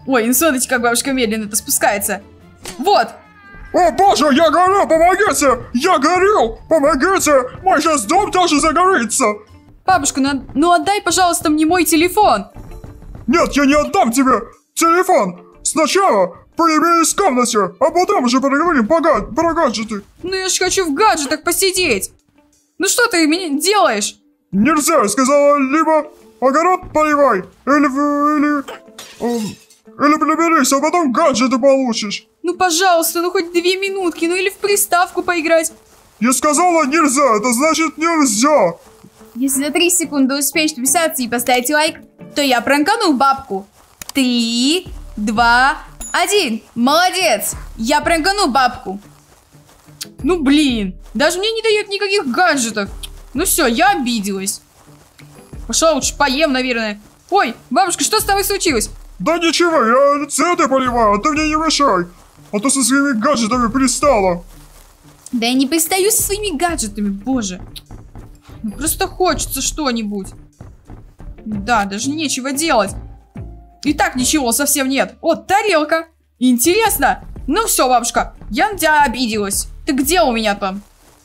Ой, ну смотрите, как бабушка медленно-то спускается. Вот. О боже, я горю, помогите! Я горю! Помогите! Мой сейчас дом тоже загорится! Бабушка, ну отдай, пожалуйста, мне мой телефон. Нет, я не отдам тебе телефон! Сначала приберись в комнате, а потом уже поговорим про гаджеты. Ну я ж хочу в гаджетах посидеть. Ну что ты меня делаешь? Нельзя, я сказала, либо огород поливай, или приберись, а потом гаджеты получишь. Ну пожалуйста, ну хоть 2 минутки, ну или в приставку поиграть. Я сказала нельзя, это значит нельзя. Если за 3 секунды успеешь подписаться и поставить лайк, то я пранкану бабку. 3, 2, 1. Молодец! Я пранкану бабку. Ну блин, даже мне не дает никаких гаджетов. Ну все, я обиделась. Пошла лучше поем, наверное. Ой, бабушка, что с тобой случилось? Да ничего, я цветы поливаю, а ты мне не мешай. А то со своими гаджетами пристала. Да я не пристаю со своими гаджетами, боже. Ну, просто хочется что-нибудь. Да, даже нечего делать. И так ничего совсем нет. О, тарелка. Интересно. Ну все, бабушка, я на тебя обиделась. Ты где у меня там?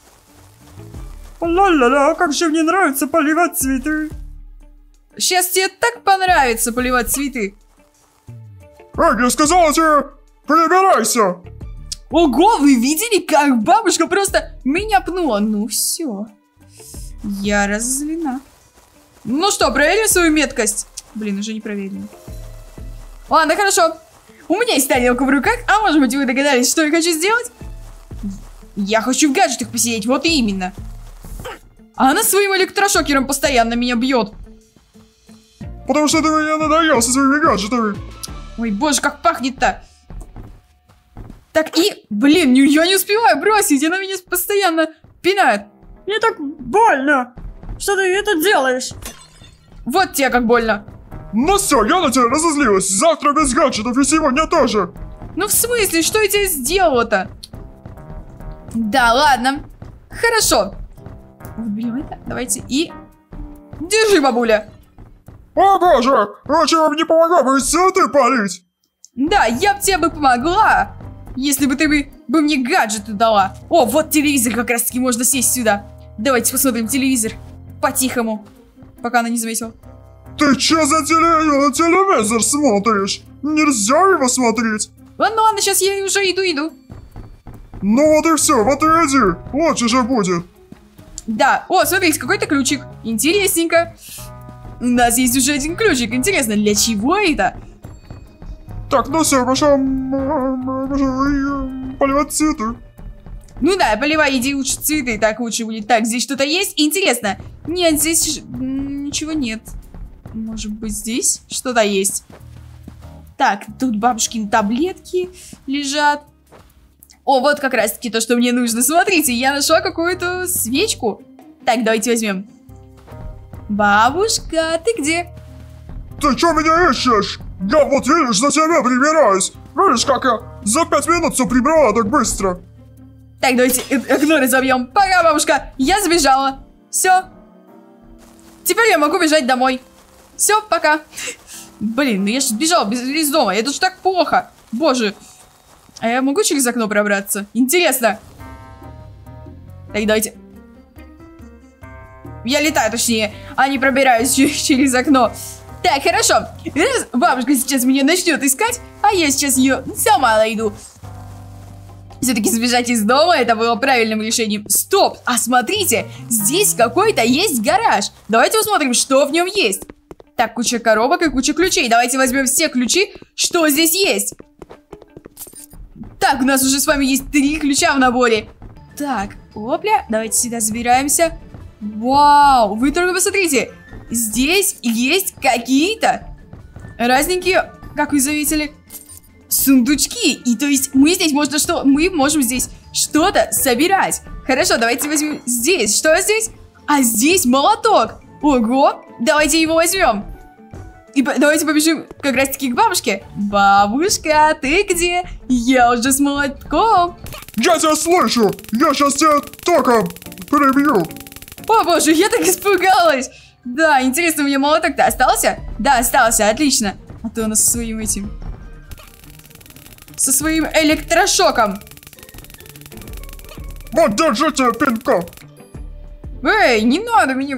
Ла-ла-ла, как же мне нравится поливать цветы. Сейчас тебе так понравится поливать цветы. Эй, я сказала тебе, прибирайся. Ого, вы видели, как бабушка просто меня пнула? Ну все. Я разозлена. Ну что, проверим свою меткость? Блин, уже не проверили. Ладно, хорошо. У меня есть тарелка в руках, а может быть вы догадались, что я хочу сделать? Я хочу в гаджетах посидеть, вот именно. А она своим электрошокером постоянно меня бьет. Потому что ты меня надоел со своими гаджетами. Ой, боже, как пахнет-то. Так и, блин, я не успеваю бросить, она меня постоянно пинает. Мне так больно. Что ты это делаешь? Вот тебе как больно. Ну все, я на тебя разозлилась. Завтра без гаджетов и сегодня тоже. Ну в смысле, что я тебе сделала-то? Да, ладно. Хорошо. Выберем это, давайте и... Держи, бабуля. О боже, лучше вам не помогла бы цветы полить. Да, я бы тебе помогла, если бы ты бы мне гаджеты дала. О, вот телевизор, как раз таки можно сесть сюда. Давайте посмотрим телевизор по-тихому, пока она не заметила. Ты что за телевизор смотришь? Нельзя его смотреть. Ладно, ладно, сейчас я уже иду. Ну вот и все, вот и иди, лучше же будет. Да, о, смотрите, какой-то ключик. Интересненько. У нас есть уже один ключик. Интересно, для чего это? Так, ну все, пошел поливать цветы. Ну да, поливай, иди лучше цветы, так лучше будет. Так, здесь что-то есть? Интересно. Нет, здесь ничего нет. Может быть, здесь что-то есть. Так, тут бабушкины таблетки лежат. О, вот как раз-таки то, что мне нужно. Смотрите, я нашла какую-то свечку. Так, давайте возьмем. Бабушка, ты где? Ты что меня ищешь? Я вот, видишь, за тебя прибираюсь. Видишь, как я за 5 минут все прибрала так быстро. Так, давайте окно разобьем. Пока, бабушка, я сбежала. Все. Теперь я могу бежать домой. Все, пока. Блин, ну я же сбежала из дома. Это же так плохо. Боже. А я могу через окно пробраться? Интересно. Так, давайте. Я летаю, точнее, а не пробираюсь через окно. Так, хорошо. Раз бабушка сейчас меня начнет искать, а я сейчас ее сама найду. Все-таки сбежать из дома это было правильным решением. Стоп, а смотрите, здесь какой-то есть гараж. Давайте посмотрим, что в нем есть. Так, куча коробок и куча ключей. Давайте возьмем все ключи, что здесь есть. Так, у нас уже с вами есть 3 ключа в наборе. Так, опля, давайте сюда забираемся. Вау, вы только посмотрите. Здесь есть какие-то разненькие, как вы заметили, сундучки. И то есть мы здесь мы можем здесь что-то собирать. Хорошо, давайте возьмем здесь. Что здесь? А здесь молоток. Ого, давайте его возьмем. И давайте побежим как раз таки к бабушке. Бабушка, ты где? Я уже с молотком. Я тебя слышу. Я сейчас тебя током прибью. О боже, я так испугалась. Да, интересно, у меня молоток-то остался? Да, остался, отлично. А то у нас со своим этим со своим электрошоком. Вот, держите пинка. Эй, не надо меня...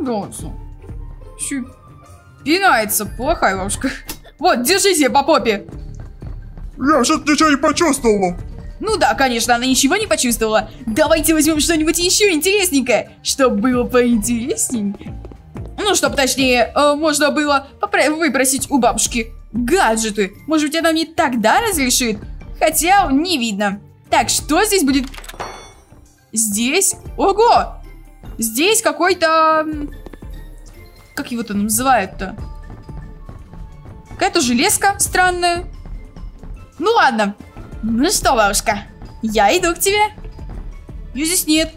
Еще пинается, плохая бабушка. Вот, держите по попе. Я что-то ничего не почувствовала. Ну да, конечно, она ничего не почувствовала. Давайте возьмем что-нибудь еще интересненькое, чтобы было поинтересненькое. Ну, чтобы, точнее, можно было выпросить у бабушки гаджеты. Может быть, она мне тогда разрешит? Хотя, не видно. Так, что здесь будет? Здесь? Ого! Здесь какой-то... Как его там называют-то? Какая-то железка странная. Ну ладно. Ну что, бабушка, я иду к тебе. Ее здесь нет.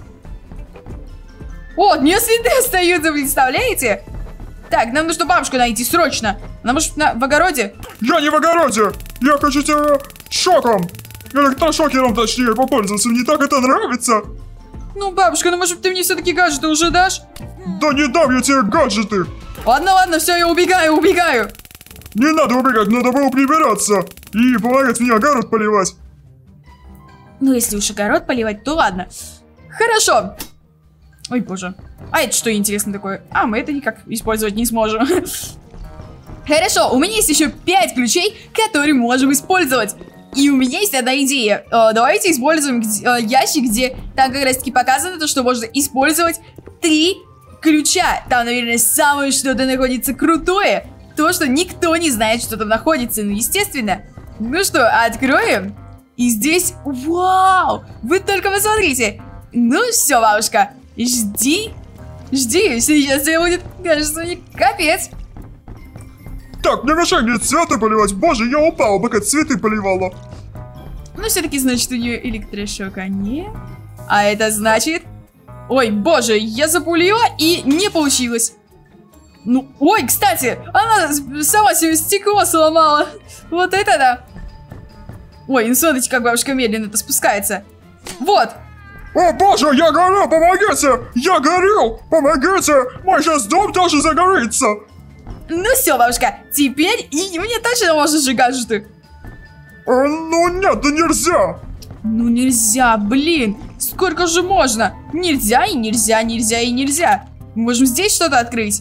О, от нее следы остаются, представляете? Так, нам нужно бабушку найти срочно. Она может в огороде? Я не в огороде. Я хочу тебя шоком. Электрошокером, точнее, попользоваться. Мне так это нравится. Ну, бабушка, ну может ты мне все-таки гаджеты уже дашь? Да не дам я тебе гаджеты. Ладно, ладно, все, я убегаю. Не надо убегать, надо было прибираться. И помогать мне огород поливать. Ну, если уж огород поливать, то ладно. Хорошо. Ой, боже. А это что интересно такое? А, мы это никак использовать не сможем. Хорошо, у меня есть еще 5 ключей, которые можем использовать. И у меня есть одна идея. Давайте используем ящик, где там как раз таки показано то, что можно использовать 3 ключа. Там, наверное, самое что-то находится крутое. То, что никто не знает, что там находится. Ну, естественно. Ну что, откроем. И здесь... Вау! Вы только посмотрите. Ну все, бабушка. Жди. Сейчас тебе будет, кажется, мне капец. Так, не мешай мне цветы поливать. Боже, я упала, пока цветы поливала. Ну, все-таки, значит, у нее электрошока нет. А это значит... Ой, боже, я запулила и не получилось. Ну, ой, кстати, она сама себе стекло сломала. Вот это да. Ой, ну смотрите, как бабушка медленно-то спускается. Вот. О, боже, я горю, помогите! Я горю, помогите! Мой сейчас дом тоже загорится. Ну все, бабушка, теперь и мне точно можно сжигать гаджеты. Ну нет, да нельзя. Ну нельзя, блин. Сколько же можно? Нельзя и нельзя, нельзя и нельзя. Мы можем здесь что-то открыть.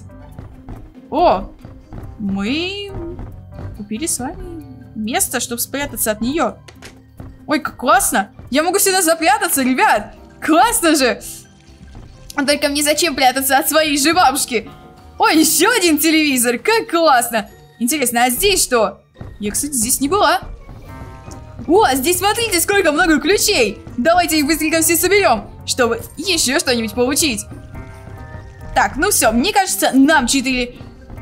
О, мы купили с вами место, чтобы спрятаться от нее. Ой, как классно. Я могу сюда запрятаться, ребят. Классно же. Только мне зачем прятаться от своей же бабушки? Ой, еще один телевизор. Как классно. Интересно, а здесь что? Я, кстати, здесь не была. О, здесь смотрите, сколько много ключей. Давайте их быстренько все соберем, чтобы еще что-нибудь получить. Так, ну все, мне кажется, нам 4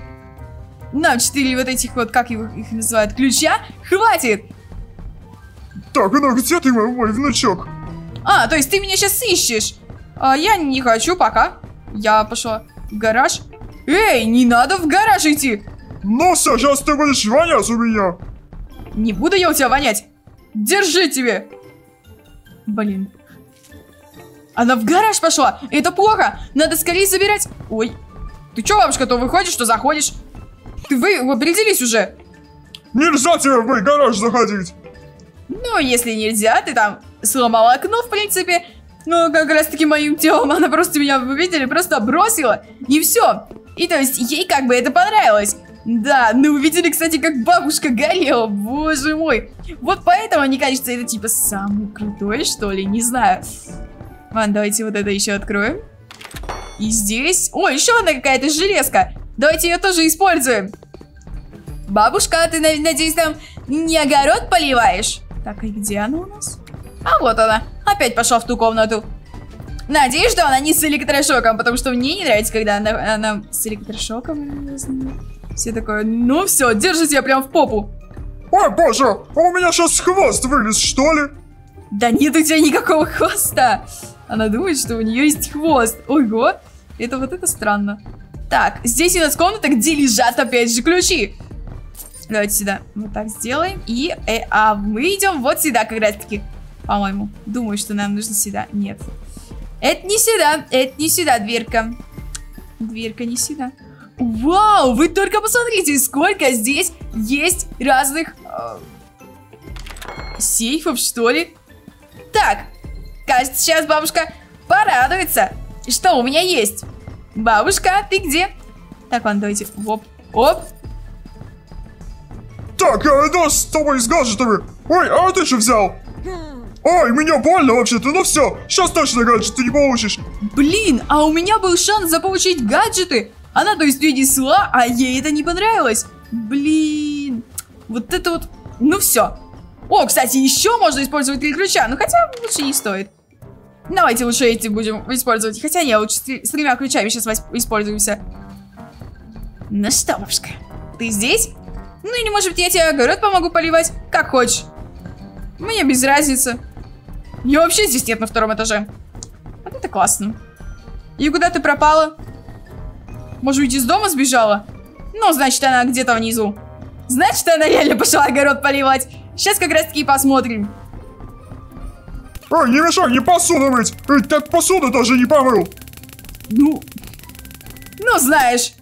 вот этих вот, как их называют, ключа хватит. Так, ну где ты, мой внучок? А, то есть ты меня сейчас ищешь? А, я не хочу пока. Я пошла в гараж. Эй, не надо в гараж идти. Ну все, сейчас ты будешь вонять у меня. Не буду я у тебя вонять. Держи тебе. Блин. Она в гараж пошла. Это плохо. Надо скорее забирать. Ой. Ты что, бабушка, то выходишь, то заходишь? Вы определись уже. Нельзя тебе в мой гараж заходить. Ну, если нельзя, ты там сломала окно, в принципе. Ну, как раз таки моим телом. Она просто меня, вы видели, просто бросила. И все. И то есть ей как бы это понравилось. Да, ну вы видели, кстати, как бабушка горела. Боже мой. Вот поэтому, мне кажется, это типа самый крутой, что ли. Не знаю. Ладно, давайте вот это еще откроем. И здесь... О, еще одна какая-то железка. Давайте ее тоже используем. Бабушка, ты, надеюсь, там не огород поливаешь? Так, и где она у нас? А вот она. Опять пошла в ту комнату. Надеюсь, что она не с электрошоком, потому что мне не нравится, когда она с электрошоком. Все такое, ну все, держи тебя прям в попу. Ой, боже, а у меня сейчас хвост вылез, что ли? Да нет у тебя никакого хвоста. Она думает, что у нее есть хвост. Ого, это вот это странно. Так, здесь у нас комната, где лежат опять же ключи. Давайте сюда вот так сделаем. И мы идем вот сюда как раз таки. По-моему. Думаю, что нам нужно сюда. Нет. Это не сюда дверка. Дверка не сюда. Вау, вы только посмотрите, сколько здесь есть разных сейфов, что ли? Так, кажется, сейчас бабушка порадуется. Что у меня есть? Бабушка, ты где? Так, ладно, давайте. Оп, оп. Так, я иду с тобой с гаджетами. Ой, а ты что взял? Ой, меня больно вообще-то, ну все, сейчас точно гаджеты не получишь. Блин, а у меня был шанс заполучить гаджеты. Она, то есть, ее несла, а ей это не понравилось. Блин, вот это вот, ну все. О, кстати, еще можно использовать 3 ключа, ну хотя лучше не стоит. Давайте лучше эти будем использовать. Хотя не, лучше с 3 ключами сейчас используемся. Ну что, бабушка, ты здесь? Ну или может быть я тебе огород помогу поливать, как хочешь. Мне без разницы. Ее вообще здесь нет на 2-м этаже. Вот это классно. И куда ты пропала? Может быть, из дома сбежала? Ну, значит, она где-то внизу. Значит, она реально пошла огород поливать. Сейчас как раз таки посмотрим. Ой, не мешай, не посуду мыть. Так посуду даже не помыл. Ну, знаешь.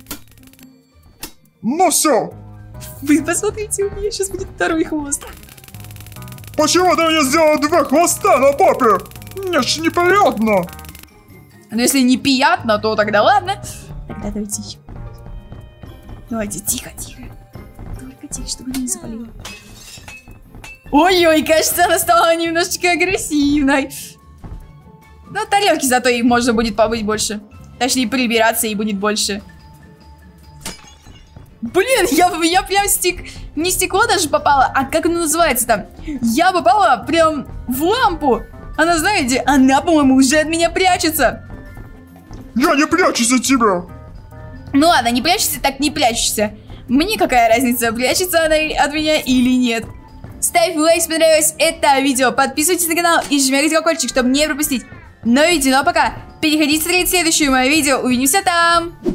Ну все. Вы посмотрите, у меня сейчас будет 2-й хвост. Почему ты мне сделал 2 хвоста на попе? Мне ж неприятно. Но если не приятно, то тогда ладно. Тогда давайте еще. Давайте, тихо, тихо. Только тихо, чтобы она не запалила. Ой-ой, кажется, она стала немножечко агрессивной. Но тарелки зато их можно будет побыть больше. Точнее, прибираться и будет больше. Блин, я прям не стекло даже попала, а как оно называется там? Я попала прям в лампу. Она, знаете, она, по-моему, уже от меня прячется. Я не прячусь от тебя. Ну ладно, не прячешься, так не прячешься. Мне какая разница, прячется она от меня или нет. Ставь лайк, если понравилось это видео, подписывайтесь на канал и жмите колокольчик, чтобы не пропустить новые видео. Ну а пока, переходите смотреть следующее мое видео, увидимся там.